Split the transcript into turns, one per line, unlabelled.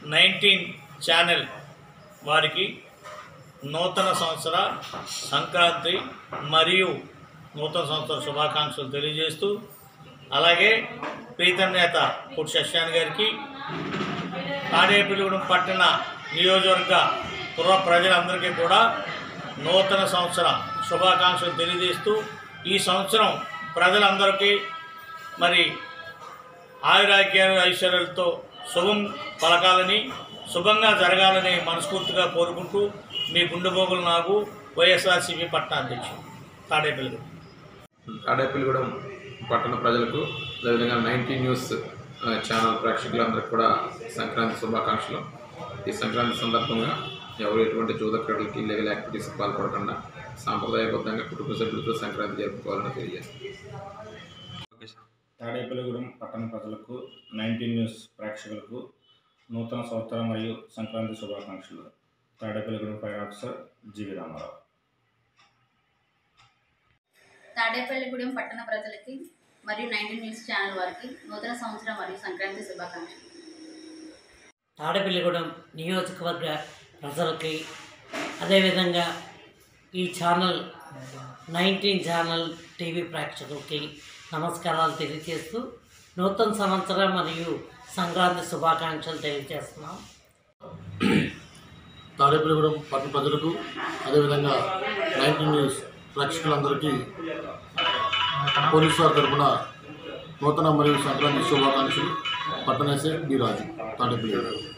19 channel వారికి నూతన సంవత్సర సంక్రాంతి మరియు నూతన సంవత్సర శుభాకాంక్షలు తెలియజేస్తూ, అలాగే ప్రీతనేత పుట్టి శశాన్ గారికి, తాడేపల్లిగూడెం పట్టణ నియోజకవర్గ పుర ప్రజలందరికీ కూడా నూతన సంవత్సర శుభాకాంక్షలు తెలియజేస్తూ, ఈ సంవత్సరం ప్రజలందరికీ మరి ఆయురాగ్యాలు ఐశ్వర్యాలతో శుభం పలకాలని, శుభంగా జరగాలని మనస్ఫూర్తిగా కోరుకుంటూ, మీ గుండెబోగులు నాగు, వైఎస్ఆర్సీపీ పట్టణాధ్యక్షుడు
తాడేపల్లిగూడెం పట్టణ ప్రజలకు, అదేవిధంగా 19 న్యూస్ ఛానల్ ప్రేక్షకులందరికీ కూడా సంక్రాంతి శుభాకాంక్షలు. ఈ సంక్రాంతి సందర్భంగా ఎవరు ఎటువంటి జూద క్రీడలకి, లీగల్ యాక్టివిటీస్ పాల్పడకుండా సాంప్రదాయబద్ధంగా కుటుంబ సభ్యులతో సంక్రాంతి జరుపుకోవాలని తెలియజేస్తుంది.
తాడేపల్లిగూడెం పట్టణ ప్రజలకు, 19 న్యూస్ ప్రేక్షకులకు నూతన సంవత్సరం మరియు సంక్రాంతి శుభాకాంక్షలు. Tadepalligudem fire officer G V Rama Rao.
Tadepalligudem పట్టణ ప్రజలకి మరియు 19 న్యూస్ ఛానల్ వారికి నూతన సంవత్సరం మరియు సంక్రాంతి శుభాకాంక్షలు.
తాడేపల్లిగూడెం నియోజకవర్గ ప్రజలకి, అదేవిధంగా ఈ ఛానల్ 19 ఛానల్ టీవీ ప్రేక్షకులకి నమస్కారాలు తెలియజేస్తూ, నూతన సంవత్సరం మరియు సంక్రాంతి శుభాకాంక్షలు తెలియజేస్తున్నాం.
తాడేపల్లిగూడెం పట్టణ ప్రజలకు, అదేవిధంగా 19 న్యూస్ ప్రేక్షకులందరికీ పోలీసు వారి తరఫున నూతన మరియు సంక్రాంతి శుభాకాంక్షలు. పట్టణ ఎస్ఐ బి రాజు, తాడేపల్లిగూడెం.